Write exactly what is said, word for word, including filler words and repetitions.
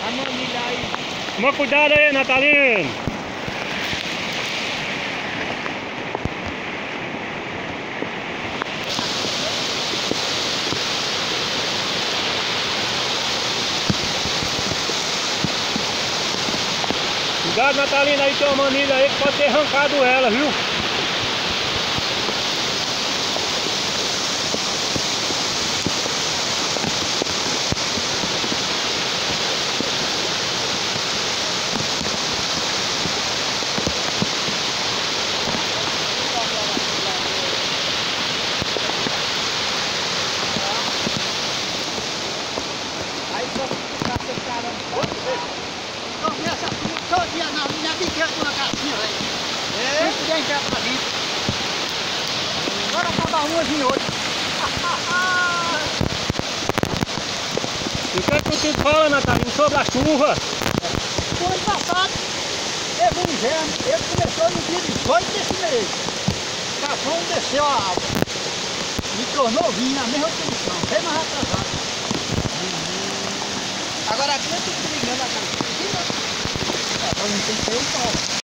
A manilha aí. Toma cuidado aí, Natalino. Cuidado, Natalina, aí tem uma manilha aí que pode ter arrancado ela, viu? Aí só ficar separando. Então, nessa turma todinha na minha biqueira na casinha, velho. É? Sempre tem entrar pra dentro. Agora cada uma de hoje. E o que é que tu fala, Natalino, sobre a chuva? O ano passado, teve um inverno, ele começou no dia dezoito desse mês. O cafão desceu a água. Me tornou vinho na mesma condição, bem mais atrasado. Agora aqui eu estou ligando a casa. Agora não tem que ter o pau.